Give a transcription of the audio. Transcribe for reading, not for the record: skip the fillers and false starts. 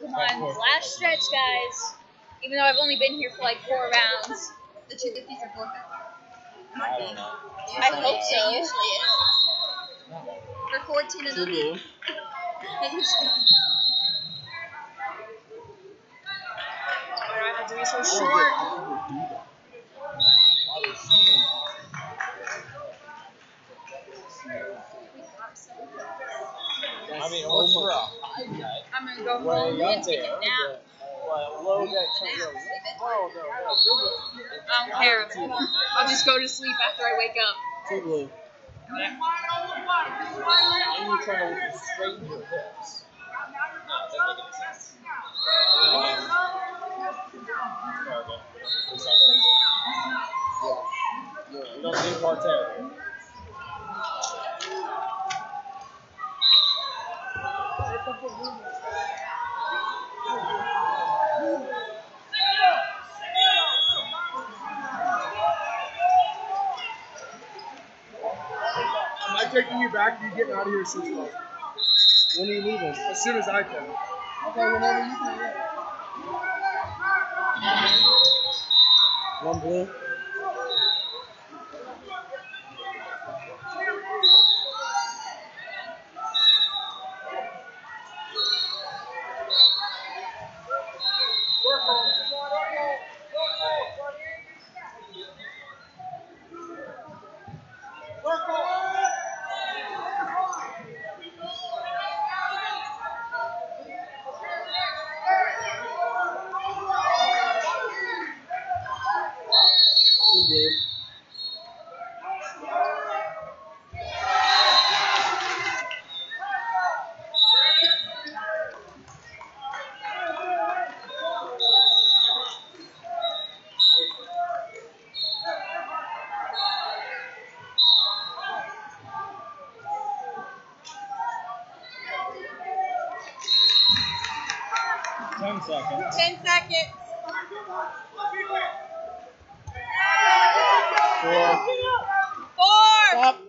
Come on, last stretch, guys. Even though I've only been here for like 4 rounds. The 250s are forfeit. I don't know. I hope so. It usually is. For 14 and Blue. It usually Why do I have to be so short? I mean, what's for a high guy? I'm going to go home and take a nap. Low guy comes up. Oh, no. I don't care. I'll just go to sleep after I wake up. Too blue. And you try to straighten your hips. No, that doesn't make any sense. You don't do parterre. Am I taking you back? Are you getting out of here soon? When are you leaving? As soon as I can. Okay, whenever you can. One blue. Ten seconds. 10 seconds. 4. 4. Stop.